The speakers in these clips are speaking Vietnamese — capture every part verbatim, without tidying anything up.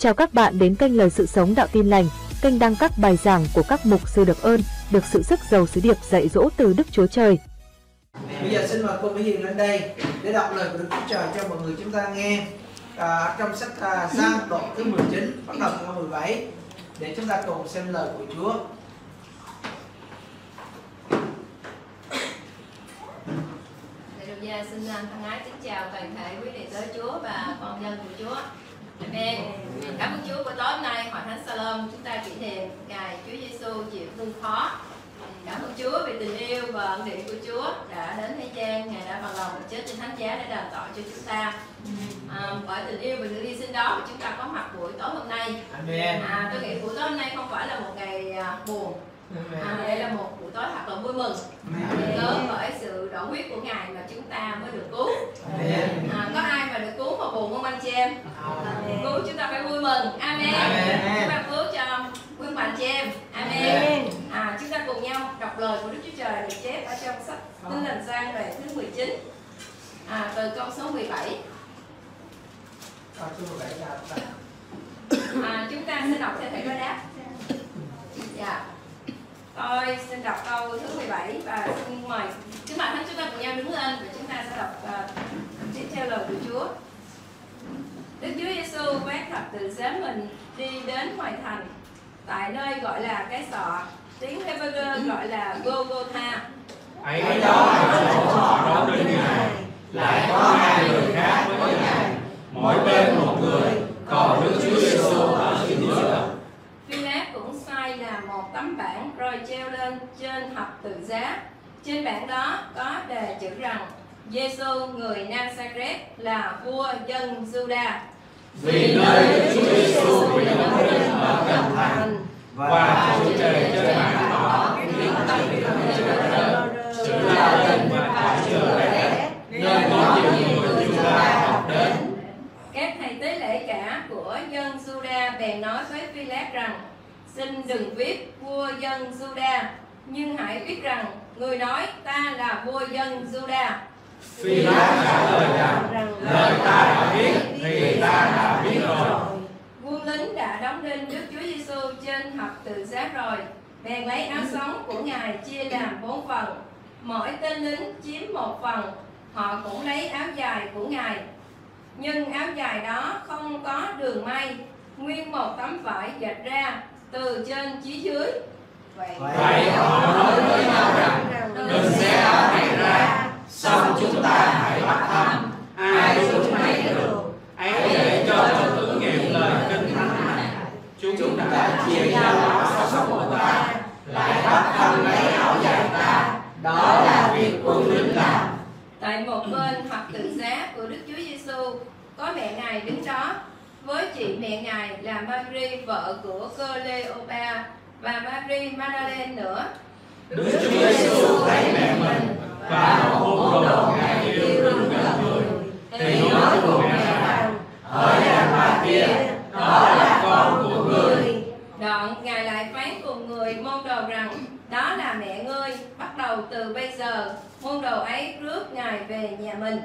Chào các bạn đến kênh Lời Sự Sống Đạo Tin Lành, kênh đăng các bài giảng của các mục sư được ơn, được sự sức giàu sứ điệp dạy dỗ từ Đức Chúa Trời. Bây giờ xin mời cô Mỹ Hiền lên đây để đọc lời của Đức Chúa Trời cho mọi người chúng ta nghe. À, trong sách à, Giăng đoạn thứ mười chín bắt đầu câu mười bảy để chúng ta cùng xem lời của Chúa. Dạ, xin thân ái kính chào toàn thể quý đệ tử Chúa và con dân của Chúa. Amen. Cảm ơn Chúa buổi tối hôm nay Hội Thánh Salom chúng ta kỷ niệm ngày Chúa Giêsu chịu thương khó. Cảm ơn Chúa vì tình yêu và ân điển của Chúa đã đến thế gian, Ngài đã bằng lòng chết trên thánh giá để đền tội cho chúng ta. À, bởi tình yêu và sự hy sinh đó chúng ta có mặt buổi tối hôm nay. Amen. À, tôi nghĩ buổi tối hôm nay không phải là một ngày à, buồn. À, đây là một buổi tối thật là vui mừng, lớn bởi sự đổ huyết của Ngài mà chúng ta mới được cứu. À, có ai mà được cứu mà buồn không anh chị em? Cứu chúng ta phải vui mừng. Amen. Amen. Chúng ta cứu cho quý bạn chị em. Amen. À, chúng ta cùng nhau đọc lời của Đức Chúa Trời được chép ở trong sách Tin Lành Giăng đoạn thứ mười chín, à, từ câu số mười bảy. À, chúng ta sẽ đọc theo thầy đối đáp. Dạ. Tôi xin đọc câu thứ mười bảy và xin mời các bạn thánh chúng ta cùng nhau đứng lên và chúng ta sẽ đọc uh, tiếp theo lời của Chúa. Đức Chúa Giêsu vác thập tự giá mình đi đến ngoài thành, tại nơi gọi là cái sọ, tiếng Hebrew gọi là Golgotha. Ấy đó là chỗ họ đóng đinh Ngài, lại có hai người khác với Ngài, mỗi bên một người, còn Đức Chúa Giêsu ở chính giữa. Phi-lát cũng sai làm một tấm bảng rồi treo lên trên thập tự giá. Trên bảng đó có đề chữ rằng Giêsu người Nazareth là vua dân Juda. Vì nơi Đức Chúa Giêsu bị đóng đinh ở gần thành và chữ đề trên bảng đó viết tắt chữ lớn, chữ La Tinh và cả chữ Lẻ, nên có nhiều người Juda học đến. Các thầy tế lễ cả của dân Juda bèn nói với Phi-lát rằng: xin đừng viết vua dân Juda, nhưng hãy viết rằng người nói ta là vua dân Juda. Phi-lát trả lời rằng lời ta đã viết thì ta đã viết rồi. Quân lính đã đóng đinh Đức Chúa Giêsu trên thập tự giá rồi, bèn lấy áo sống của Ngài chia làm bốn phần, mỗi tên lính chiếm một phần. Họ cũng lấy áo dài của Ngài, nhưng áo dài đó không có đường may, nguyên một tấm vải dệt ra từ trên chí dưới. Vậy, Vậy họ nói với nhau rằng đừng xé áo này ra, xong chúng ta hãy bắt thăm, ai chúng nấy được. Ấy để cho chúng ứng nghiệm lời kinh thánh này, chúng đã chia nhau áo sống của ta, lại bắt thăm lấy áo dài ta. Đó là việc quân lính làm. tại một bên thập tự giá của Đức Chúa Giêsu có mẹ Ngài đứng đó, với chị mẹ Ngài là Mary vợ của Cleopa và Mary Magdalene nữa. Đức Chúa Giêsu thấy mẹ mình và một môn đồ Ngài yêu đứng gần người, thì nói cùng mẹ rằng: ở đàn bà kia, đó là con của ngươi. Đoạn Ngài lại phán cùng người môn đồ rằng: đó là mẹ ngươi. Bắt đầu từ bây giờ, môn đồ ấy rước Ngài về nhà mình.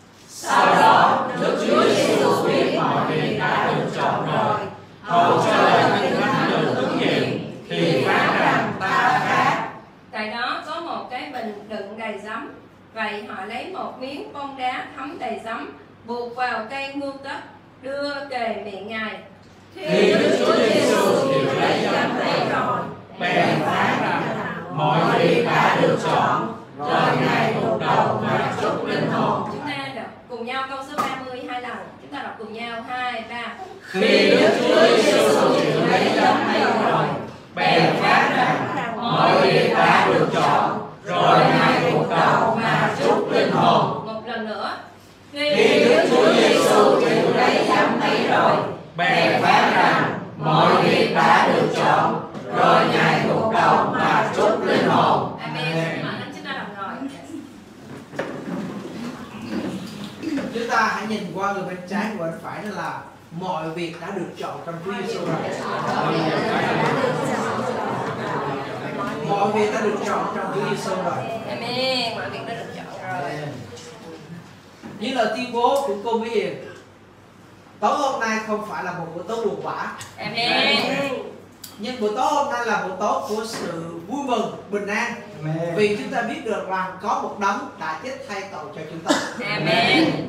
Sau đó, Đức Chúa Giêsu biết mọi việc đã được chọn rồi, hầu cho lời kinh thánh được ứng nghiệm, thì phán rằng ta khác. Tại đó có một cái bình đựng đầy giấm. Vậy họ lấy một miếng bông đá thấm đầy giấm, buộc vào cây ngưu tất, đưa kề miệng Ngài. Thì Đức Chúa Giêsu chịu lấy giấm ấy rồi, bèn phán rằng mọi việc đã được chọn, rồi Ngài gục đầu và chúc linh hồn. Chúng ta đọc cùng nhau câu số ba mươi hai lần. Chúng ta đọc cùng nhau hai ba. Khi Đức Chúa Giêsu chịu lấy giấm ấy rồi, bèn phán rằng mọi việc đã được chọn, rồi Ngài gục đầu và chúc linh hồn. Một lần nữa. Khi Đức Chúa Giêsu chịu lấy giấm ấy rồi, bèn phán rằng mọi việc đã được chọn, rồi Ngài gục đầu và chúc linh hồn. Amen. Chúng ta đọc rồi. Chúng ta hãy nhìn qua người bên trái và bên phải, đó là mọi việc đã được chọn trong Chúa Giêsu rồi. Mọi việc đã được chọn trong Chúa Giêsu rồi. Amen. Mọi việc đã được chọn rồi. Như lời tuyên bố của cô Mỹ Hiền, Tối hôm nay không phải là một buổi tối buồn bã. Amen. Nhưng buổi tối hôm nay là buổi tối của sự vui mừng, bình an. Amen. Vì chúng ta biết được rằng có một đấng đã chết thay tội cho chúng ta. Amen.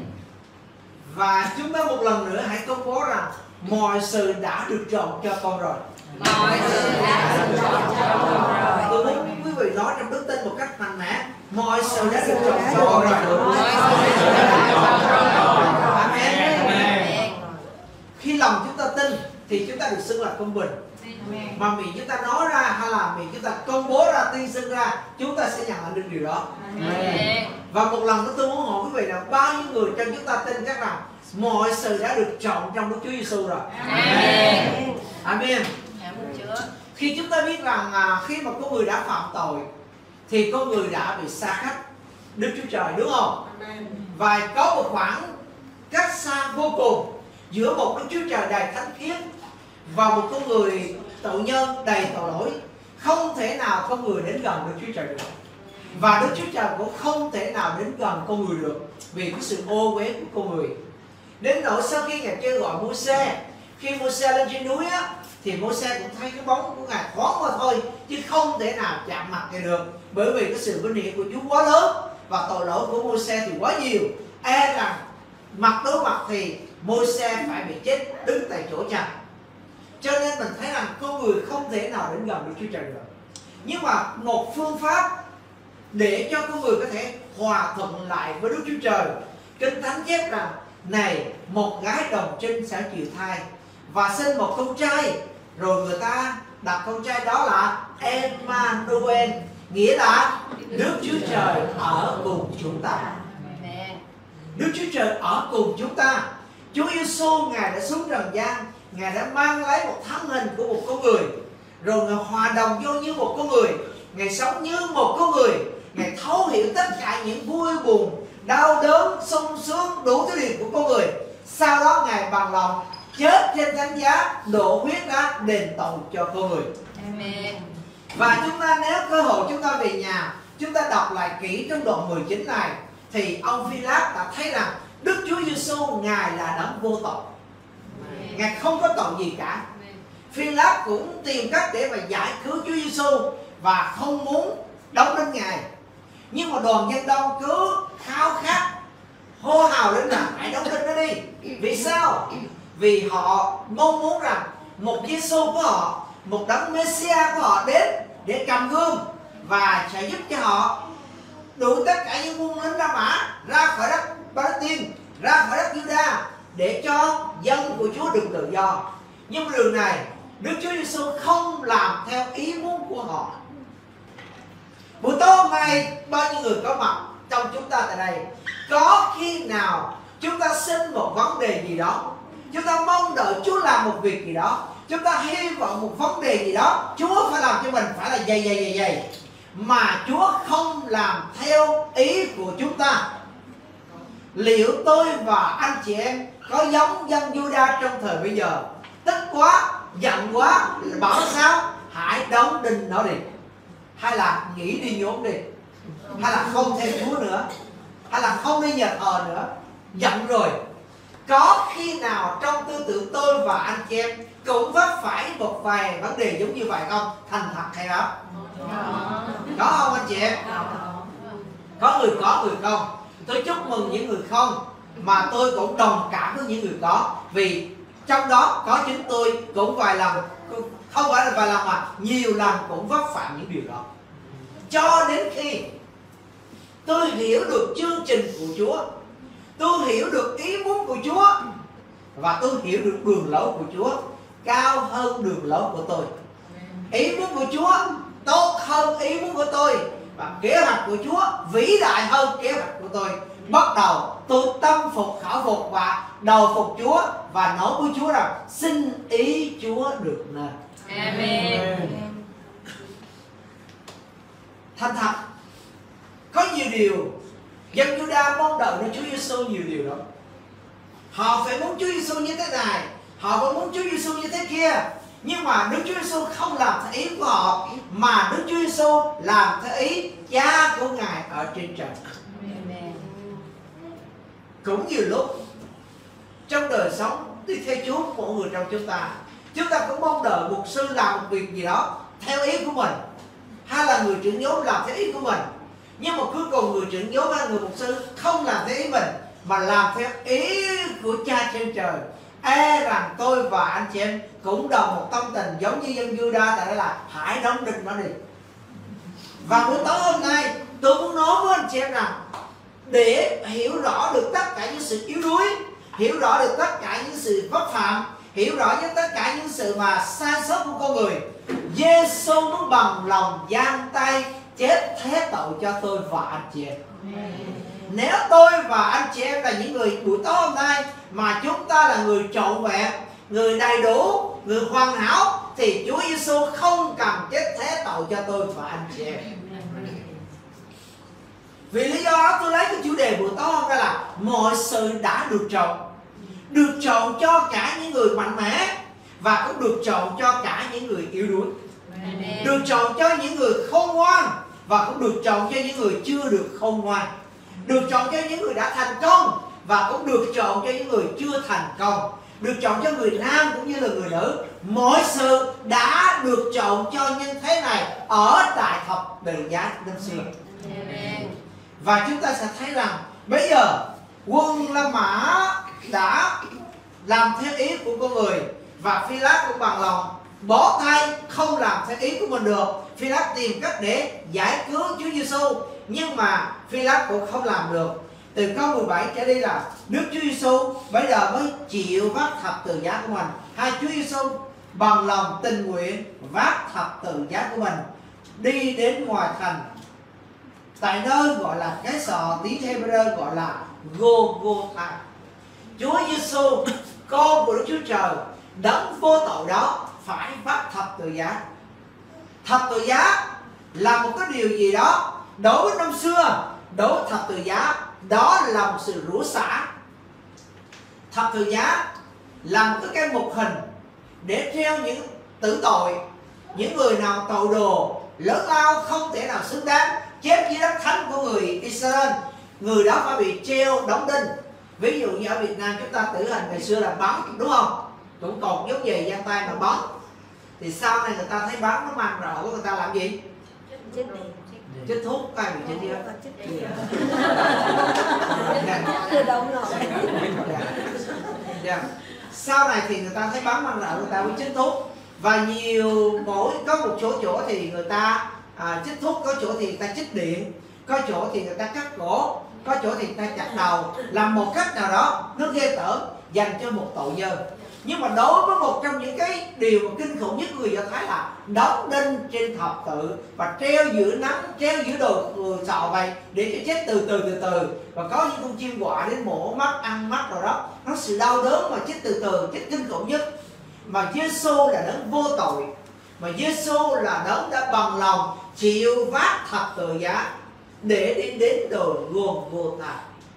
Và chúng ta một lần nữa hãy công bố rằng mọi sự đã được trọn cho con rồi. Mọi sự đã được trọn cho con rồi. Tôi muốn quý vị nói trong đức tin một cách mạnh mẽ, mọi sự đã được trọn cho con rồi. Mọi sự đã được trọn cho con rồi. Amen. Khi lòng chúng ta tin thì chúng ta được xưng là công bình. Mà miệng chúng ta nói ra hay là miệng chúng ta công bố ra, tuyên xưng ra, chúng ta sẽ nhận lại được điều đó. Amen. Và một lần nữa tôi muốn hỏi quý vị là bao nhiêu người trong chúng ta tin chắc rằng mọi sự đã được chọn trong Đức Chúa Giêsu rồi. Amen. Amen. Cảm ơn Chúa. Khi chúng ta biết rằng à, khi mà con người đã phạm tội thì con người đã bị xa cách Đức Chúa Trời, đúng không? Và có một khoảng cách xa vô cùng giữa một Đức Chúa Trời đầy thánh khiết và một con người tội nhân đầy tội lỗi. Không thể nào con người đến gần Đức Chúa Trời được. Và Đức Chúa Trời cũng không thể nào đến gần con người được vì cái sự ô uế của con người. Đến nỗi sau khi Ngài kêu gọi Môi-se, khi Môi-se lên trên núi á, thì Môi-se cũng thấy cái bóng của Ngài thoáng qua thôi, chứ không thể nào chạm mặt Ngài được, bởi vì cái sự vinh hiển của Chúa quá lớn và tội lỗi của Môi-se thì quá nhiều. E rằng mặt đối mặt thì Môi-se phải bị chết đứng tại chỗ chặt. Cho nên mình thấy rằng con người không thể nào đến gần Đức Chúa Trời được. Nhưng mà một phương pháp để cho con người có thể hòa thuận lại với Đức Chúa Trời, Kinh Thánh chép rằng này, một gái đồng trinh sẽ chịu thai và sinh một con trai, rồi người ta đặt con trai đó là Emmanuel, nghĩa là Đức Chúa Trời ở cùng chúng ta. Đức Chúa Trời ở cùng chúng ta. Chúa Giêsu Ngài đã xuống trần gian, Ngài đã mang lấy một thân hình của một con người, rồi Ngài hòa đồng vô như một con người, Ngài sống như một con người, Ngài thấu hiểu tất cả những vui buồn, đau đớn, sung sướng, đủ thứ điều của con người. Sau đó Ngài bằng lòng chết trên thánh giá, đổ huyết ra đền tội cho con người. Amen. Và chúng ta nếu cơ hội chúng ta về nhà, chúng ta đọc lại kỹ trong đoạn mười chín này, thì ông Phi-lát đã thấy rằng Đức Chúa Giêsu Ngài là đấng vô tội, Ngài không có tội gì cả. Phi-lát cũng tìm cách để mà giải cứu Chúa Giêsu và không muốn đóng đinh Ngài. Nhưng mà đoàn dân đông cứ khao khát hô hào lên là hãy đóng đinh nó đi. Vì sao? Vì họ mong muốn rằng một Giêsu của họ, một đấng Messiah của họ đến để cầm gươm và sẽ giúp cho họ đuổi tất cả những quân lính La Mã ra khỏi đất Palestine, ra khỏi đất Juda, để cho dân của Chúa được tự do. Nhưng đường này Đức Chúa Giêsu không làm theo ý muốn của họ. Buổi tối hôm nay bao nhiêu người có mặt trong chúng ta tại đây, có khi nào chúng ta xin một vấn đề gì đó, chúng ta mong đợi Chúa làm một việc gì đó, chúng ta hy vọng một vấn đề gì đó, Chúa phải làm cho mình phải là dày dày dày dày, mà Chúa không làm theo ý của chúng ta? Liệu tôi và anh chị em có giống dân Juda trong thời bây giờ, tức quá, giận quá, bảo sao hãy đóng đinh nó đi, hay là nghỉ đi nhóm đi, hay là không theo Chúa nữa, hay là không đi nhà thờ nữa, giận rồi? Có khi nào trong tư tưởng tôi và anh chị em cũng vấp phải một vài vấn đề giống như vậy không? Thành thật hay đó? Có không anh chị em? Có người có, người không. Tôi chúc mừng những người không, mà tôi cũng đồng cảm với những người có, vì trong đó có chính tôi cũng vài lần, không phải là vài lần mà nhiều lần cũng vấp phải những điều đó. Cho đến khi tôi hiểu được chương trình của Chúa, tôi hiểu được ý muốn của Chúa, và tôi hiểu được đường lối của Chúa cao hơn đường lối của tôi. Ý muốn của Chúa tốt hơn ý muốn của tôi, và kế hoạch của Chúa vĩ đại hơn kế hoạch của tôi. Bắt đầu tôi tâm phục khẩu phục và đầu phục Chúa, và nói với Chúa rằng xin ý Chúa được nên. Amen. Thành thật, có nhiều điều dân Juda mong đợi nơi Chúa Giêsu, nhiều điều đó. Họ phải muốn Chúa Giêsu như thế này, họ phải muốn Chúa Giêsu như thế kia, nhưng mà Đức Chúa Giêsu không làm theo ý của họ, mà Đức Chúa Giêsu làm theo ý Cha của Ngài ở trên trời. Cũng nhiều lúc trong đời sống đi theo Chúa, mỗi người trong chúng ta, chúng ta cũng mong đợi mục sư làm một việc gì đó theo ý của mình, hay là người trưởng nhóm làm theo ý của mình. Nhưng mà cuối cùng người trưởng nhóm hay người mục sư không làm theo ý mình, mà làm theo ý của Cha trên trời. E rằng tôi và anh chị em cũng đồng một tâm tình, giống như dân Juda tại đây là hãy đóng đinh nó đi. Và buổi tối hôm nay tôi muốn nói với anh chị em rằng, để hiểu rõ được tất cả những sự yếu đuối, hiểu rõ được tất cả những sự vấp phạm, hiểu rõ những tất cả những sự mà sai sót của con người, Giê-xu muốn bằng lòng giang tay chết thế tội cho tôi và anh chị em. Nếu tôi và anh chị em là những người buổi tối hôm nay mà chúng ta là người trọn vẹn, người đầy đủ, người hoàn hảo, thì Chúa Giê-xu không cần chết thế tội cho tôi và anh chị em. Vì lý do đó tôi lấy cái chủ đề buổi tối hôm nay là mọi sự đã được chọn. Được chọn cho cả những người mạnh mẽ, và cũng được chọn cho cả những người yếu đuối. Được chọn cho những người khôn ngoan, và cũng được chọn cho những người chưa được khôn ngoan. Được chọn cho những người đã thành công, và cũng được chọn cho những người chưa thành công. Được chọn cho người nam cũng như là người nữ. Mọi sự đã được chọn cho nhân thế này ở tại thập tự giá năm xưa. Và chúng ta sẽ thấy rằng bây giờ quân La Mã đã làm theo ý của con người, và Phi-lát cũng bằng lòng bó tay không làm theo ý của mình được. Phi-lát tìm cách để giải cứu Chúa Giê-xu, nhưng mà Phi-lát cũng không làm được. Từ câu mười bảy trở đi là Đức Chúa Giê-xu bây giờ mới chịu vác thập tự giá của mình. Hai Chúa Giê-xu bằng lòng tình nguyện vác thập tự giá của mình đi đến ngoài thành, tại nơi gọi là cái sọ, tiếng Hebrew gọi là Gô-gô-tha. Chúa Giê-xu, con của Đức Chúa Trời, đấng vô tội đó, phải vác thập tự giá. Thập tự giá là một cái điều gì đó đối với năm xưa, đối với thập tự giá đó là một sự rủa xả. Thập tự giá là một cái cây mục hình để treo những tử tội, những người nào tội đồ lớn lao không thể nào xứng đáng chép dưới đất thánh của người Israel, người đó phải bị treo đóng đinh. Ví dụ như ở Việt Nam chúng ta tử hình ngày xưa là bắn, đúng không? Cũng còn giống về giang tay mà bắn. Thì sau này người ta thấy bắn nó mang rợ của người ta làm gì? Chích thuốc, ai bị chích chưa? Yeah. Sau này thì người ta thấy bắn mang rợ người ta mới chích thuốc. Và nhiều mỗi có một số chỗ thì người ta à, chích thuốc, có chỗ thì người ta chích điện, có chỗ thì người ta cắt cổ, có chỗ thì người ta chặt đầu, làm một cách nào đó nó ghê tởm dành cho một tội nhân. Nhưng mà đối với một trong những cái điều mà kinh khủng nhất của người Do Thái là đóng đinh trên thập tự và treo giữa nắng, treo giữa đồ sọ vậy để cho chết từ từ từ từ, và có những con chim quạ đến mổ mắt, ăn mắt rồi đó, nó sự đau đớn mà chết từ từ, chết kinh khủng nhất. Mà Giê-xu là đấng vô tội, mà Giê-xu là đấng đã bằng lòng chịu vác thập tự giá để đi đến đồi Gô-gô-tha.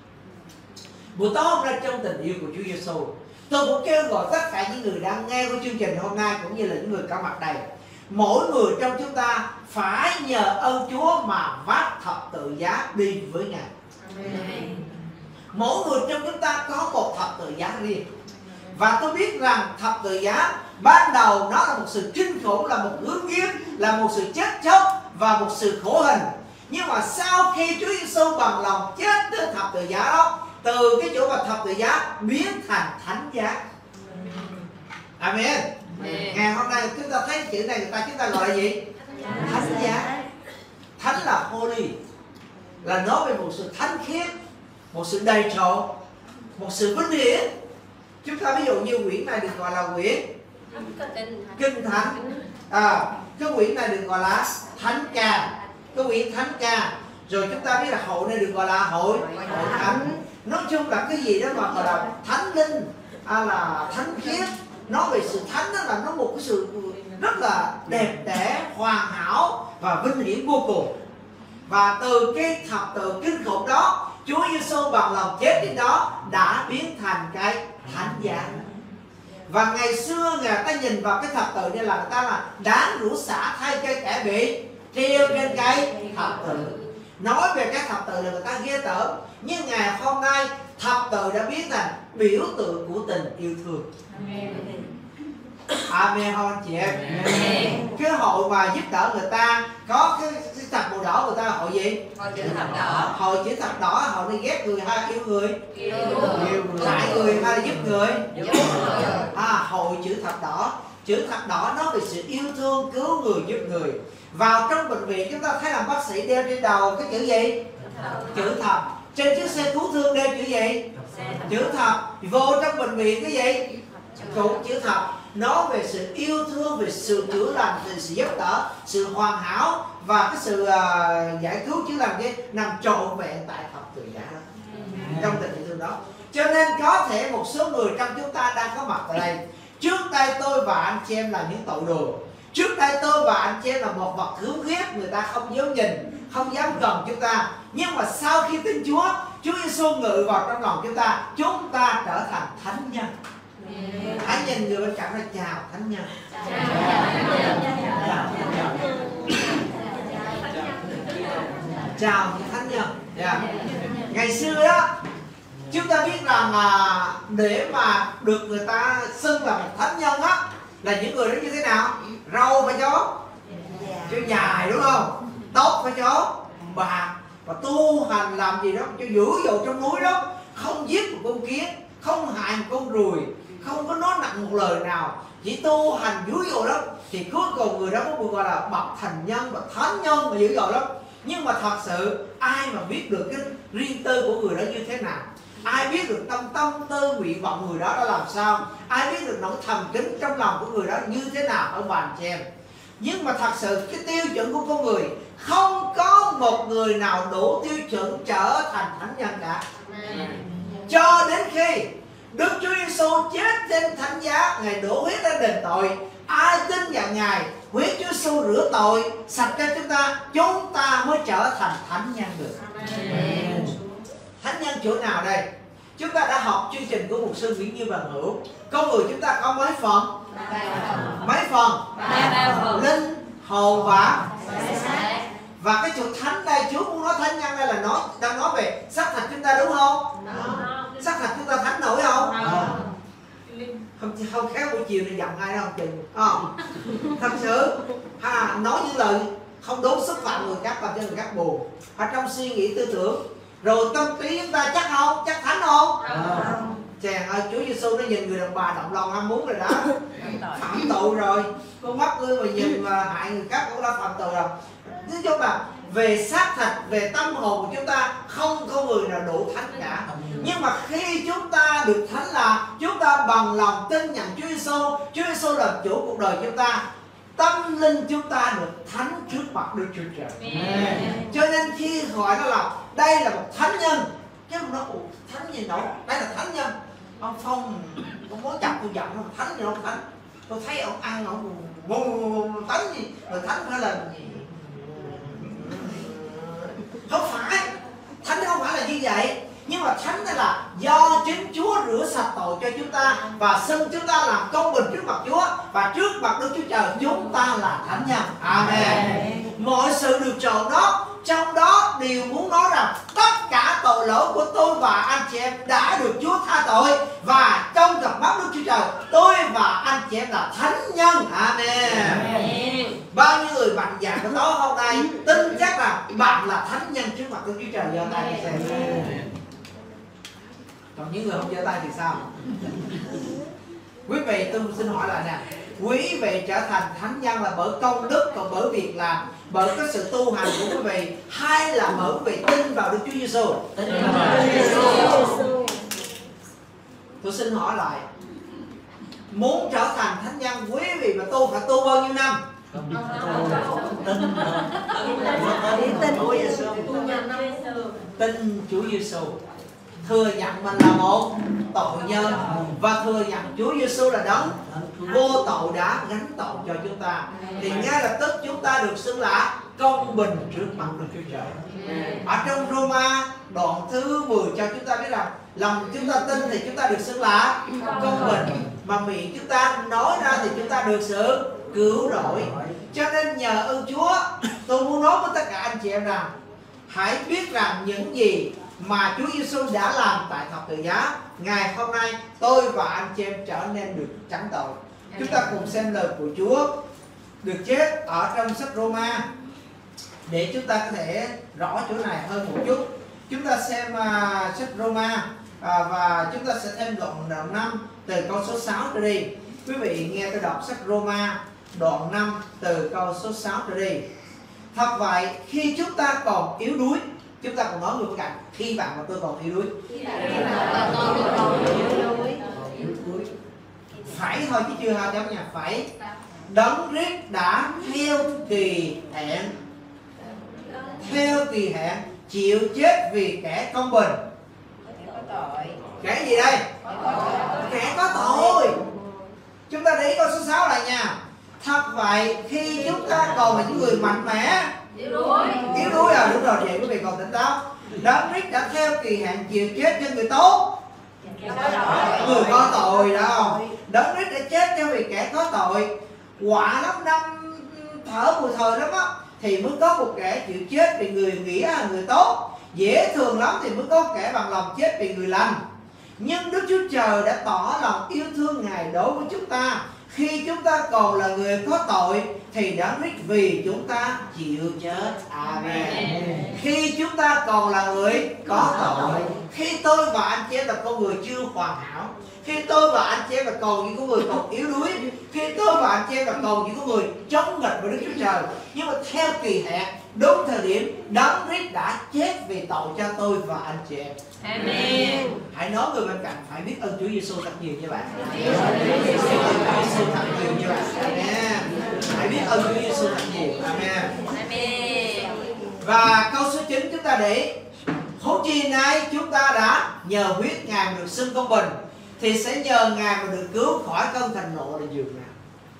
Buổi tối hôm nay trong tình yêu của Chúa Giê-xu, tôi cũng kêu gọi tất cả những người đang nghe của chương trình hôm nay cũng như là những người có mặt đây, mỗi người trong chúng ta phải nhờ ơn Chúa mà vác thập tự giá đi với Ngài. Amen. Mỗi người trong chúng ta có một thập tự giá riêng. Và tôi biết rằng thập tự giá ban đầu nó là một sự kinh khủng, là một hướng nghiêm, là một sự chết chóc và một sự khổ hình. Nhưng mà sau khi Chúa Giê-xu bằng lòng chết trên thập tự giá đó, từ cái chỗ mà thập tự giá biến thành thánh giá. Amen. Amen. Ngày hôm nay chúng ta thấy chữ này người ta chúng ta gọi là gì? Thánh giá. Thánh là holy, là nói về một sự thánh khiết, một sự đầy trọn, một sự vinh hiển. Chúng ta ví dụ như quyển này được gọi là quyển Kinh Thánh, à, cái quyển này được gọi là Thánh Ca, cái quyển Thánh Ca. Rồi chúng ta biết là hội này được gọi là hội hội thánh. Nói chung là cái gì đó mà gọi là thánh linh, à, là thánh khiết. Nói về sự thánh đó là nó một cái sự rất là đẹp đẽ, hoàn hảo và vinh hiển vô cùng. Và từ cái thập tự kinh khủng đó, Chúa Giê-xu bằng lòng chết trên đó đã biến thành cái thánh giá. Và ngày xưa người ta nhìn vào cái thập tự như là người ta là đáng rủa xả thay cho kẻ bị treo trên cái thập tự. Nói về cái thập tự là người ta ghê tởm. Nhưng ngày hôm nay thập tự đã biến thành biểu tượng của tình yêu thương. Amen không anh chị em? Cái hội mà giúp đỡ người ta có cái, cái thập màu đỏ, người ta là hội gì? Hội chữ thập đỏ. Hội chữ thập đỏ, hội đi ghét người hay yêu người? Yêu người. Hại người hay là giúp người? Giúp người. À, hội chữ thập đỏ. Chữ thập đỏ nói về sự yêu thương, cứu người, giúp người. Vào trong bệnh viện chúng ta thấy là bác sĩ đeo trên đầu cái chữ gì? Chữ thập. Trên chiếc xe cứu thương đeo chữ gì? Chữ thập. Vô trong bệnh viện cái gì? Cũng chữ thập. Nói về sự yêu thương, về sự chữa lành, về sự giúp đỡ, sự hoàn hảo và cái sự uh, giải cứu chữa lành cái nằm trọn vẹn tại thập tự giá đó, trong tình yêu thương đó. Cho nên có thể một số người trong chúng ta đang có mặt tại đây. Trước đây tôi và anh chị em là những tội đồ. Trước đây tôi và anh chị em là một vật hữu ghét, người ta không dám nhìn, không dám gần chúng ta. Nhưng mà sau khi tin Chúa, Chúa Giêsu ngự vào trong lòng chúng ta, chúng ta trở thành thánh nhân. Hãy nhìn người bên cạnh là chào thánh nhân. Chào những thánh nhân. Yeah. Ngày xưa đó chúng ta biết rằng là để mà được người ta xưng là một thánh nhân á là những người đó như thế nào? Râu phải chó, cho dài đúng không? Tóc phải chó, bạc, và tu hành làm gì đó cho dữ dội trong núi đó, không giết một con kiến, không hại một con ruồi, không có nói nặng một lời nào, chỉ tu hành dữ dội lắm, thì cuối cùng người đó có được gọi là bậc thành nhân và thánh nhân mà dữ dội lắm. Nhưng mà thật sự ai mà biết được cái riêng tư của người đó như thế nào, ai biết được tâm tâm tư nguyện vọng người đó đã làm sao, ai biết được nỗi thầm kín trong lòng của người đó như thế nào ông bà anh chị em. Nhưng mà thật sự cái tiêu chuẩn của con người không có một người nào đủ tiêu chuẩn trở thành thánh nhân cả. Cho đến khi Đức Chúa Giêsu chết trên thánh giá, Ngài đổ huyết để đền tội. Ai tin vào Ngài, huyết Chúa Giêsu rửa tội sạch cho chúng ta, chúng ta mới trở thành thánh nhân được. Amen. Thánh nhân chỗ nào đây? Chúng ta đã học chương trình của mục sư Nguyễn Như Bằng Hữu. Con người chúng ta có mấy phần? Mấy phần? Linh, hồn và và cái chỗ thánh đây, Chúa muốn nói thánh nhân đây là nói đang nói về xác thịt chúng ta đúng không? Xác thịt chúng ta thánh nổi không? Không không khéo buổi chiều này giận ai đâu chừng. À, thật sự ha, nói những lời không đúng xúc phạm người khác làm cho người khác buồn. Ở trong suy nghĩ tư tưởng, rồi tâm trí chúng ta chắc không? Chắc thánh không? À. Chàng ơi, Chúa Giêsu nó nhìn người đàn bà động lòng ham muốn rồi đó, phạm tội rồi. Con mắt ngươi mà nhìn mà hại người khác cũng đã phạm tội rồi. Nói chung là về xác thịt, về tâm hồn của chúng ta không có người nào đủ thánh cả. Nhưng mà khi chúng ta được thánh là chúng ta bằng lòng tin nhận Chúa Giêsu, Chúa Giêsu làm chủ cuộc đời chúng ta, tâm linh chúng ta được thánh trước mặt Đức Chúa Trời. Cho nên khi gọi nó là đây là một thánh nhân, chứ không nói thánh gì đâu, đây là thánh nhân. Ông Phong ông muốn chặt tôi giận không thánh gì không thánh, tôi thấy ông ăn ông buồn thánh gì rồi, thánh phải là gì? Không phải, thánh không phải là như vậy. Nhưng mà thánh là do chính Chúa rửa sạch tội cho chúng ta và xưng chúng ta làm công bình trước mặt Chúa, và trước mặt Đức Chúa Trời chúng ta là thánh nhân. Amen. Mọi sự được chọn đó, trong đó đều muốn nói rằng tất cả tội lỗi của tôi và anh chị em đã được Chúa tha tội, và trong cặp mắt Đức Chúa Trời tôi và anh chị em là thánh nhân. Amen. Amen. Bao nhiêu người mạnh dạn của tối hôm nay tin chắc là bạn là thánh nhân trước mặt Đức Chúa Trời, giơ tay đi xem. Còn những người không giơ tay thì sao? Quý vị, tôi xin hỏi lại nè, quý vị trở thành thánh nhân là bởi công đức, còn bởi việc làm, bởi cái sự tu hành của quý vị, hay là bởi quý vị tin vào Đức Chúa Giêsu? Tin vào Đức Chúa Giêsu. Tôi xin hỏi lại, muốn trở thành thánh nhân, quý vị mà tu phải tu bao nhiêu năm? Tin tin Chúa Giêsu. Tin Chúa Giêsu, thừa nhận mình là một tội nhân và thừa nhận Chúa Giêsu là đấng vô tội đã gánh tội cho chúng ta, thì ngay lập tức chúng ta được xưng là công bình trước mặt Đức Chúa Trời. Ở trong Roma đoạn thứ mười cho chúng ta biết rằng lòng chúng ta tin thì chúng ta được xưng là công bình, mà miệng chúng ta nói ra thì chúng ta được sự cứu rỗi. Cho nên nhờ ơn Chúa, tôi muốn nói với tất cả anh chị em rằng hãy biết rằng những gì mà Chúa Giêsu đã làm tại thập tự giá, ngày hôm nay tôi và anh chị em trở nên được trắng tội. Chúng ta cùng xem lời của Chúa được chép ở trong sách Roma để chúng ta có thể rõ chỗ này hơn một chút. Chúng ta xem uh, sách Roma uh, và chúng ta sẽ thêm đoạn đoạn năm từ câu số sáu trở đi. Quý vị nghe tôi đọc sách Roma đoạn năm từ câu số sáu trở đi. Thật vậy, khi chúng ta còn yếu đuối, chúng ta còn nói người bên cạnh, khi bạn và tôi còn yếu đuối. Phải thôi chứ chưa hai chấm nha, phải. Đấng Christ đã theo kỳ hẹn, theo kỳ hẹn chịu chết vì kẻ công bình. Kẻ gì đây? Kẻ có tội. Chúng ta để ý câu số sáu lại nha. Thật vậy, khi chúng ta còn là những người mạnh mẽ, yếu đuối, yếu đuối à, đúng rồi chị, quý vị còn tỉnh táo. Đấng Christ đã theo kỳ hạn chịu chết cho người tốt, người có tội đó. Đấng Christ đã chết cho vì kẻ có tội. Quả lắm năm thở mùi thời lắm á thì mới có một kẻ chịu chết vì người nghĩa là người tốt. Dễ thường lắm thì mới có kẻ bằng lòng chết vì người lành. Nhưng Đức Chúa Trời đã tỏ lòng yêu thương Ngài đối với chúng ta. Khi chúng ta còn là người có tội thì Đấng Christ vì chúng ta chịu chết. Amen. Khi chúng ta còn là người có tội, khi tôi và anh chị em là con người chưa hoàn hảo, khi tôi và anh chị em là còn những con người còn yếu đuối, khi tôi và anh chị em là còn những con người chống nghịch với Đức Chúa Trời, nhưng mà theo kỳ hạn, đúng thời điểm, Đấng Christ đã chết vì tội cho tôi và anh chị em. Amen. Hãy nói người bên cạnh phải biết ơn Chúa Giêsu thật nhiều như bạn. Biết ơn Chúa Giêsu thật nhiều như bạn. Amen. Hãy biết ơn Chúa Giêsu thật nhiều. Amen. Amen. Và câu số chín chúng ta để huống chi nay chúng ta đã nhờ huyết Ngài mà được xưng công bình, thì sẽ nhờ Ngài mà được cứu khỏi cơn thịnh nộ là dường nào.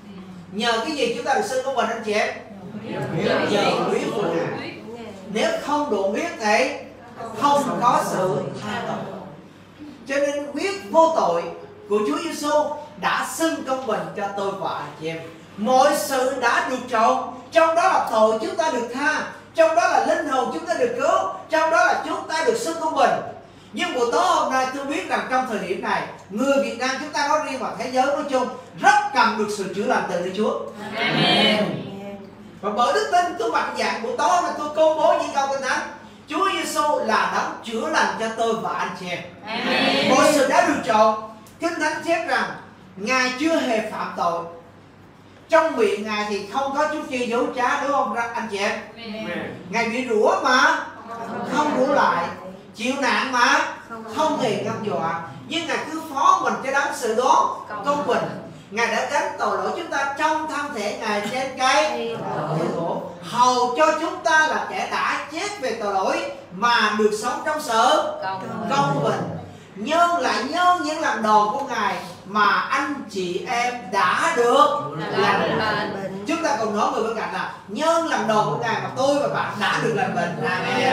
Nhờ cái gì chúng ta được xưng công bình anh chị em? Nhờ huyết của Ngài. Nếu không đủ huyết thì không có sự tha tội. Cho nên huyết vô tội của Chúa Giêsu đã xưng công bình cho tôi và anh chị em. Mọi sự đã được trọn, trong đó là tội chúng ta được tha, trong đó là linh hồn chúng ta được cứu, trong đó là chúng ta được xưng công bình. Nhưng buổi tối hôm nay tôi biết rằng trong thời điểm này, người Việt Nam chúng ta nói riêng và thế giới nói chung rất cần được sự chữa lành từ Đức Chúa. Amen. Và bởi đức tin tôi mạnh dạn buổi tối hôm nay tôi công bố những câu kinh thánh. Chúa Giêsu là đấng chữa lành cho tôi và anh chị em. Amen. Mọi sự đã được trọn. Kinh thánh chép rằng Ngài chưa hề phạm tội. Trong miệng Ngài thì không có chút chi dấu trá, đúng không anh chị em? Amen. Ngài bị rủa mà không rủa lại, chịu nạn mà không hề ngăn dọa, nhưng Ngài cứ phó mình cho đấng sự đoán công bình. Ngài đã gánh tội lỗi chúng ta trong thân thể Ngài trên cây gỗ, hầu cho chúng ta là kẻ đã chết về tội lỗi mà được sống trong sự công bình. Nhân lại nhân những lần đòn của Ngài mà anh chị em đã được lành bệnh. Chúng ta còn nói người bên cạnh là nhân lần đòn của Ngài mà tôi và bạn đã được lành bệnh. Amen.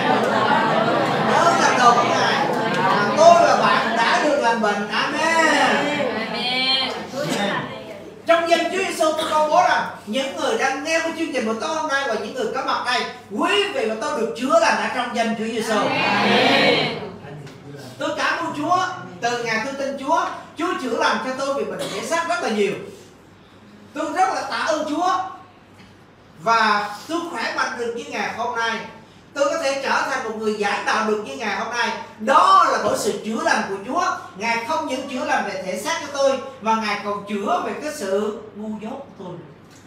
Nhân lần đòn của Ngài mà tôi và bạn đã được lành bệnh. Amen. Trong danh Chúa Giêsu tôi công bố rằng những người đang nghe cái chương trình của tôi hôm nay và những người có mặt đây, quý vị và tôi được chữa lành ở trong danh Chúa Giêsu. Amen. Tôi cảm ơn Chúa, từ ngày tôi tin Chúa, Chúa chữa lành cho tôi vì bệnh thể xác rất là nhiều. Tôi rất là tạ ơn Chúa và tôi khỏe mạnh được như ngày hôm nay. Tôi có thể trở thành một người giảng đạo được như ngày hôm nay. Đó là bởi sự chữa lành của Chúa. Ngài không những chữa lành về thể xác cho tôi, mà Ngài còn chữa về cái sự ngu dốt của tôi.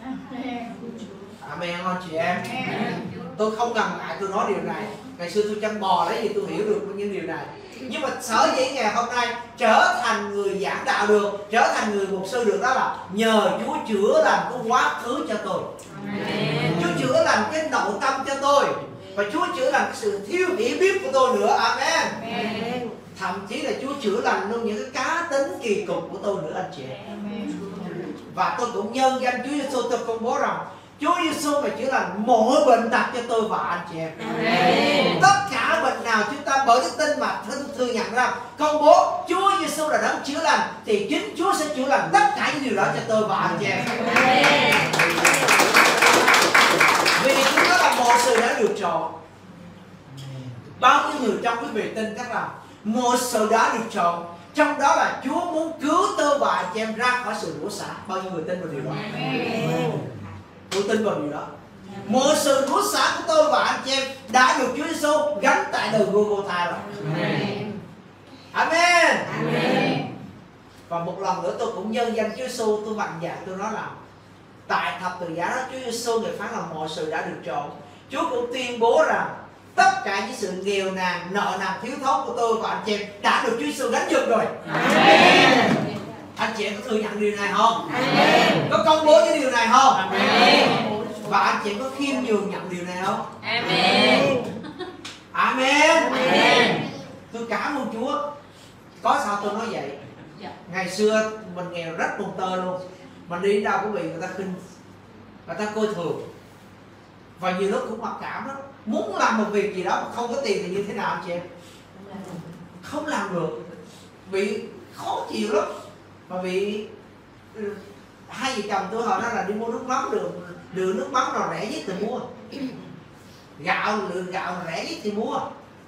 Amen anh chị em. Tôi không ngần ngại tôi nói điều này. Ngày xưa tôi chăn bò lấy gì tôi hiểu được những điều này. Nhưng mà sở dĩ ngày hôm nay trở thành người giảng đạo được, trở thành người mục sư được, đó là nhờ Chúa chữa lành cái quá khứ cho tôi. Amen. Chúa chữa lành cái nội tâm cho tôi. Và Chúa chữa lành sự thiếu hiểu biết của tôi nữa. Amen. Amen. Thậm chí là Chúa chữa lành luôn những cái cá tính kỳ cục của tôi nữa anh chị em. Và tôi cũng nhân danh Chúa Giêsu tôi công bố rằng Chúa Giêsu mà chữa lành mọi bệnh tật cho tôi và anh chị em. Amen. Tất cả bệnh nào chúng ta bởi đức tin mà thừa nhận ra, công bố Chúa Giêsu là đấng chữa lành, thì chính Chúa sẽ chữa lành tất cả những điều đó cho tôi và anh chị em. Amen. Vì chúng ta là mọi sự đã được chọn. Bao nhiêu người trong quý vị tin chắc rằng một sự đã được chọn, trong đó là Chúa muốn cứu tôi và anh chị em ra khỏi sự đổ xả? Bao nhiêu người tin vào điều đó? Tôi tin vào điều đó. Một sự đổ xả của tôi và anh chị em đã được Chúa Giêsu gánh tại đời Golgotha rồi. Amen. Amen. Và một lần nữa tôi cũng nhân danh Chúa Giêsu, tôi mạnh dạn tôi nói là tại thập tự giá đó, Chúa Giêsu người phán là mọi sự đã được chọn. Chúa cũng tuyên bố rằng tất cả những sự nghèo nàn, nợ nần, thiếu thốn của tôi và anh chị em đã được Chúa Giêsu gánh giùm rồi. Amen. Anh chị em có thừa nhận điều này không? Amen. Có công bố cái điều này không? Amen. Và anh chị em có khiêm nhường nhận điều này không? Amen. Amen. Amen. Tôi cảm ơn Chúa. Có sao tôi nói vậy? Ngày xưa mình nghèo rất bồn tơ luôn. Mình đi đến đâu quý vị người ta khinh, người ta coi thường. Và nhiều lúc cũng mặc cảm đó. Muốn làm một việc gì đó mà không có tiền thì như thế nào anh chị em? Không làm được. Bị khó chịu lắm. Mà bị hai vợ chồng tôi hỏi nó là đi mua nước mắm, đường đường nước mắm nào rẻ nhất thì mua, gạo lượng gạo rẻ nhất thì mua,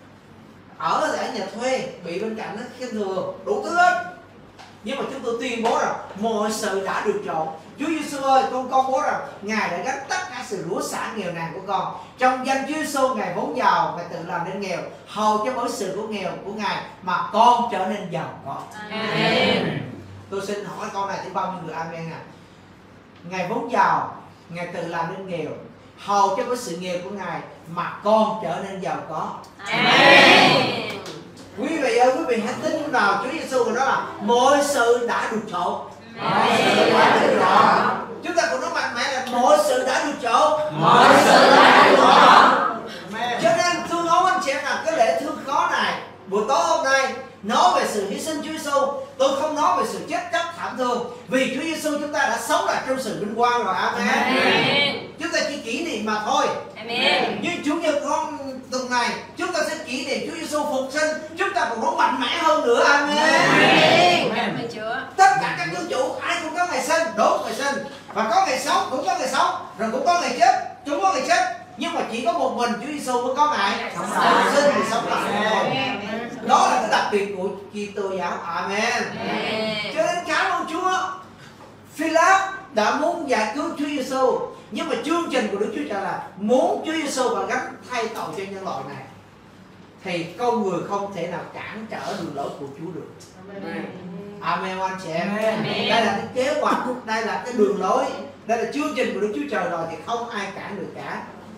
ở ở nhà thuê bị bên cạnh nó khen thường đủ thứ hết. Nhưng mà chúng tôi tuyên bố rằng mọi sự đã được chọn. Chúa Giêsu ơi, con công bố rằng Ngài đã gánh tất cả sự lúa xả nghèo nàn của con. Trong danh Chúa Giêsu, Ngài vốn giàu, Ngài tự làm nên nghèo, hầu cho mỗi sự của nghèo của Ngài mà con trở nên giàu có. Amen. Tôi xin hỏi câu này thì bao nhiêu người amen à? Ngài vốn giàu, Ngài tự làm nên nghèo, hầu cho cái sự nghèo của Ngài mà con trở nên giàu có. Amen. Quý vị ơi, quý vị hãy tin vào Chúa Giêsu và đó là mọi sự đã được chọn. Mọi sự đã được chọn. Chúng ta cũng nói mạnh mẽ là mọi sự đã được chọn. Mọi sự đã được chọn. Cho nên tôi nói anh chị em là cái lễ thương khó này buổi tối hôm nay nói về sự hy sinh Chúa Giêsu, tôi không nói về sự chết chóc thảm thương, vì Chúa Giêsu chúng ta đã sống lại trong sự vinh quang rồi. Amen. Amen. Chúng ta chỉ kỷ niệm mà thôi. Amen. Nhưng Chủ nhật con tuần này chúng ta sẽ kỷ niệm Chúa Giêsu phục sinh, chúng ta còn nói mạnh mẽ hơn nữa. Amen. Amen. Amen. Tất cả các cứu chủ ai cũng có ngày sinh, đúng ngày sinh, và có ngày sống cũng có ngày sống, rồi cũng có ngày chết, chúng có ngày chết, nhưng mà chỉ có một mình Chúa Giêsu mới có ngày sống lại, sinh thì sống lại. Đó là cái đặc biệt của Kitô giáo. Amen. Amen. Cho nên cảm ơn Chúa. Philip đã muốn giải cứu Chúa Giêsu, nhưng mà chương trình của Đức Chúa Trời là muốn Chúa Giêsu và gánh thay tội cho nhân loại này, thì con người không thể nào cản trở đường lối của Chúa được. Amen. Amen anh chị em. Đây là cái kế hoạch, đây là cái đường lối, đây là chương trình của Đức Chúa Trời rồi, thì không ai cản được cả.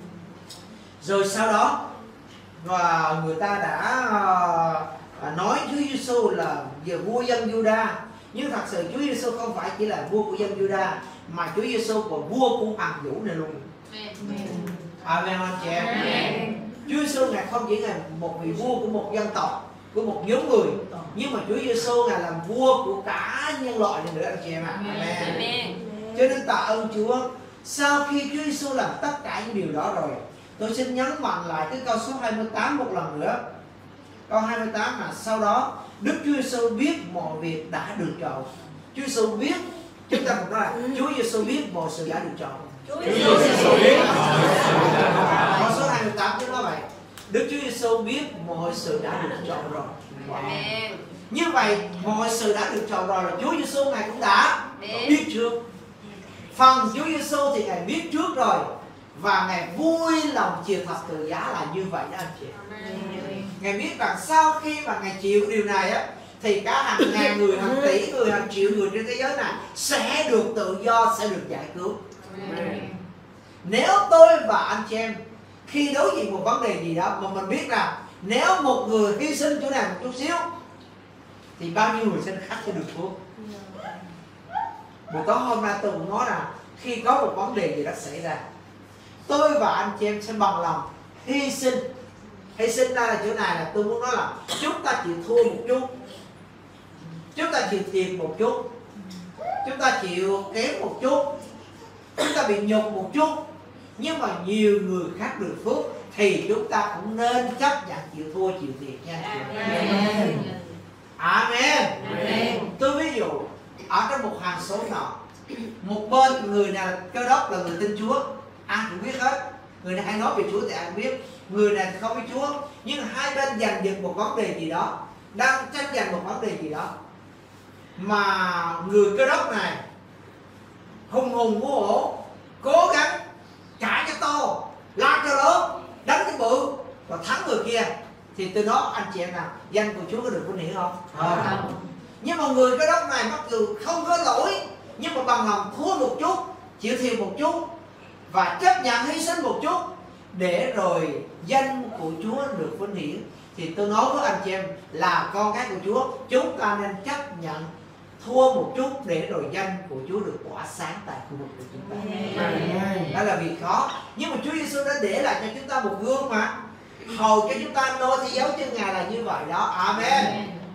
Rồi sau đó và người ta đã uh, nói Chúa Giêsu là giờ vua dân Juda, nhưng thật sự Chúa Giêsu không phải chỉ là vua của dân Juda, mà Chúa Giêsu còn vua của hoàng vũ này luôn. Amen anh chị em. Chúa Giêsu Ngài không chỉ là một vị vua của một dân tộc, của một nhóm người, nhưng mà Chúa Giêsu Ngài làm vua của cả nhân loại này nữa anh chị em ạ. Amen. Amen. Cho nên tạ ơn Chúa. Sau khi Chúa Giêsu làm tất cả những điều đó rồi, tôi xin nhấn mạnh lại cái câu số hai mươi tám một lần nữa. Câu hai mươi tám là sau đó Đức Chúa Giêsu biết mọi việc đã được chọn. Chúa Giêsu biết, chúng ta cũng nói là Chúa Giêsu biết mọi sự đã được chọn. Chúa Giêsu biết mọi sự đã được chọn. Câu số hai mươi tám chúng nói vậy. Đức Chúa Giêsu biết mọi sự đã được chọn rồi. Wow. Như vậy mọi sự đã được chọn rồi là Chúa Giêsu Ngài cũng đã biết trước. Phần Chúa Giêsu thì Ngài biết trước rồi, và Ngài vui lòng chịu thập tự giá là như vậy đó anh chị. Ngài biết rằng sau khi mà Ngài chịu điều này á, thì cả hàng ngàn người, hàng tỷ người, hàng triệu người trên thế giới này sẽ được tự do, sẽ được giải cứu. Nếu tôi và anh chị em khi đối diện một vấn đề gì đó mà mình biết rằng nếu một người hy sinh chỗ này một chút xíu thì bao nhiêu người sinh khác sẽ được cứu. Buổi tối hôm nay tôi cũng nói là khi có một vấn đề gì đó xảy ra, tôi và anh chị em sẽ bằng lòng hy sinh. Hy sinh ra là chỗ này là tôi muốn nói là chúng ta chịu thua một chút, chúng ta chịu thiệt một chút, chúng ta chịu kém một chút, chúng ta bị nhục một chút, nhưng mà nhiều người khác được phước thì chúng ta cũng nên chấp nhận chịu thua, chịu thiệt nha. Amen. Amen. Amen. Tôi ví dụ ở trong một hàng xóm nọ, một bên người nào cơ đốc là người tin Chúa, ai cũng biết hết, người này hay nói về Chúa thì ai cũng biết, người này thì không biết Chúa, nhưng hai bên giành giật một vấn đề gì đó, đang tranh giành một vấn đề gì đó, mà người Cơ Đốc này hùng hùng hổ hổ cố gắng cãi cho to, la cho lớn, đánh cho bự và thắng người kia, thì từ đó anh chị em nào, danh của Chúa có được vinh hiển không? Không. Nhưng mà người Cơ Đốc này mặc dù không có lỗi, nhưng mà bằng lòng thua một chút, chịu thiệt một chút và chấp nhận hy sinh một chút để rồi danh của Chúa được vinh hiển, thì tôi nói với anh chị em là con cái của Chúa, chúng ta nên chấp nhận thua một chút để rồi danh của Chúa được tỏa sáng tại khu vực của chúng ta. Đó là việc khó, nhưng mà Chúa Giêsu đã để lại cho chúng ta một gương mà hầu cho chúng ta noi theo dấu chân Ngài là như vậy đó. Amen.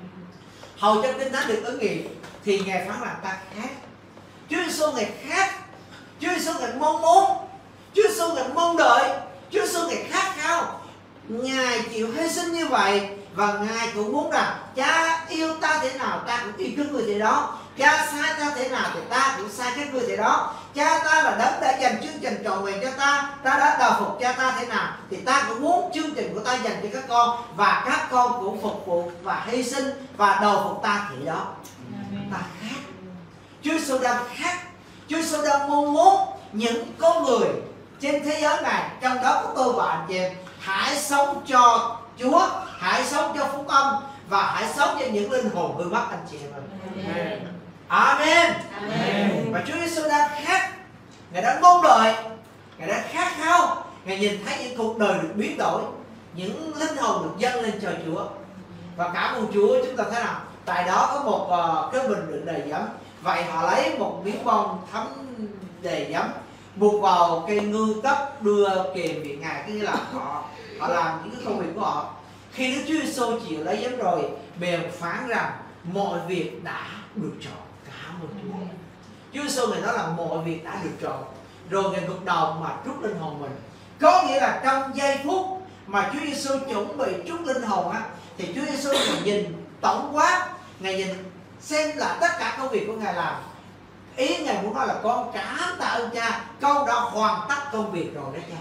Hầu cho Kinh Thánh được ứng nghiệm thì Ngài phán là ta khác. Chúa Giêsu Ngài khác. Chúa Giêsu Ngài mong muốn, Chúa Giêsu Ngài mong đợi, Chúa Giêsu Ngài khát khao. Ngài chịu hy sinh như vậy và Ngài cũng muốn rằng Cha yêu ta thế nào ta cũng yêu các người thế đó, Cha sai ta thế nào thì ta cũng sai các người thế đó. Cha ta là đấng đã dành chương trình trọn vẹn cho ta, ta đã đầu phục cha ta thế nào thì ta cũng muốn chương trình của ta dành cho các con, và các con cũng phục vụ và hy sinh và đầu phục ta thì đó. Ta khác. Chúa Giêsu đang khác. Chúa Giêsu đang mong muốn những con người trên thế giới này, trong đó có tôi và anh chị em, hãy sống cho Chúa, hãy sống cho phúc âm và hãy sống cho những linh hồn hư mất anh chị em. Amen. Amen. Amen. Và Chúa Giêsu đang khác. Ngài đã mong đợi, Ngài đã khát khao, Ngài nhìn thấy những cuộc đời được biến đổi, những linh hồn được dâng lên cho Chúa. Và cảm ơn Chúa, chúng ta thấy nào, tại đó có một uh, cái bình đựng đầy giấm. Vậy họ lấy một miếng bông thấm đầy giấm, buộc vào cây ngư tất đưa kèm miệng Ngài, tức là họ họ làm những cái công việc của họ. Khi Đức Chúa Giêsu chịu lấy giấm rồi, bèn phán rằng mọi việc đã được trọn. Cảm ơn Chúa. Chúa Giêsu Ngài nói là mọi việc đã được trọn. Rồi Ngài gật đầu mà trút linh hồn mình. Có nghĩa là trong giây phút mà Chúa Giêsu chuẩn bị trút linh hồn á, thì Chúa Giêsu Ngài nhìn tổng quát, Ngài nhìn xem là tất cả công việc của Ngài làm. Ý Ngài muốn nói là con cảm tạ ơn Cha, con đã hoàn tất công việc rồi đó Cha.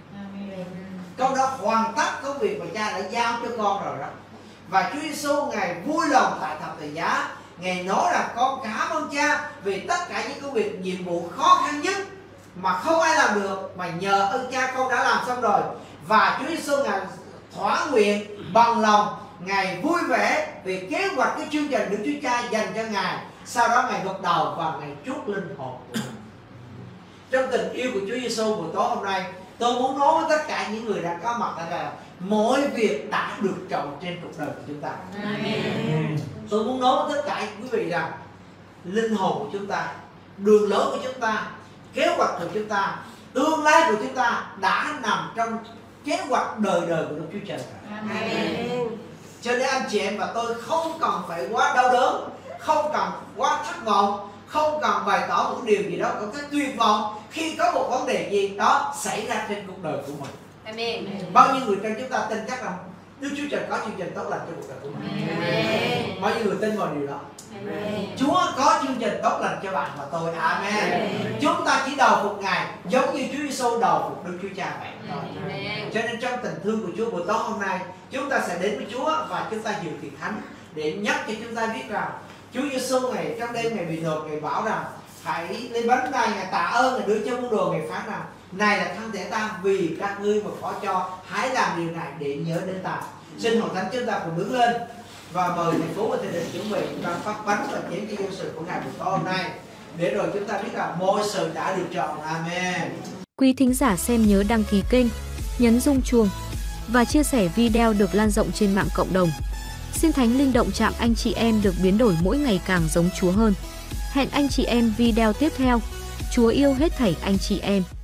Con đã hoàn tất công việc mà Cha đã giao cho con rồi đó. Và Chúa Giêsu Ngài vui lòng tại thập tự giá, Ngài nói là con cảm ơn Cha vì tất cả những công việc nhiệm vụ khó khăn nhất mà không ai làm được, mà nhờ ơn Cha con đã làm xong rồi. Và Chúa Giêsu Ngài thỏa nguyện bằng lòng, Ngài vui vẻ vì kế hoạch cái chương trình được Chúa Cha dành cho Ngài. Sau đó Ngài gật đầu và Ngài trút linh hồn của Ngài. Trong tình yêu của Chúa Giêsu buổi tối hôm nay, tôi muốn nói với tất cả những người đang có mặt tại đây, mọi việc đã được trọn trên cuộc đời của chúng ta. Amen. Tôi muốn nói với tất cả quý vị rằng linh hồn của chúng ta, đường lối của chúng ta, kế hoạch của chúng ta, tương lai của chúng ta đã nằm trong kế hoạch đời đời của Đức Chúa Trời. Amen. Cho nên anh chị em và tôi không cần phải quá đau đớn, không cần quá thất vọng, không cần bày tỏ một điều gì đó có cái tuyệt vọng khi có một vấn đề gì đó xảy ra trên cuộc đời của mình. Amen. Bao nhiêu người trong chúng ta tin chắc rằng Đức Chúa Trời có chương trình tốt lành cho cuộc đời của mình. Amen. Bao nhiêu người tin vào điều đó. Amen. Chúa có chương trình tốt lành cho bạn và tôi. Amen. Amen. Chúng ta chỉ đầu phục Ngài giống như Chúa Giêsu đầu phục Đức Chúa Cha vậy thôi. Amen. Cho nên trong tình thương của Chúa buổi tối hôm nay, chúng ta sẽ đến với Chúa và chúng ta dự tiệc thánh để nhắc cho chúng ta biết rằng Chúa Giêsu Ngài trong đêm Ngài bị nhột, Ngài bảo rằng hãy lấy bánh này, Ngài tạ ơn, Ngài đưa cho môn đồ, Ngài phán rằng này là thân thể ta vì các ngươi mà có cho, hãy làm điều này để nhớ đến ta. Xin hội thánh chúng ta cùng đứng lên và mời thầy Phú và thầy Định chuẩn bị chúng ta phát bánh và chén cho dân sự của Ngài buổi tối hôm nay, để rồi chúng ta biết rằng mọi sự đã được chọn. Amen. Quý thính giả xem nhớ đăng ký kênh, nhấn rung chuông và chia sẻ video được lan rộng trên mạng cộng đồng. Xin Thánh Linh động chạm anh chị em được biến đổi mỗi ngày càng giống Chúa hơn. Hẹn anh chị em video tiếp theo. Chúa yêu hết thảy anh chị em.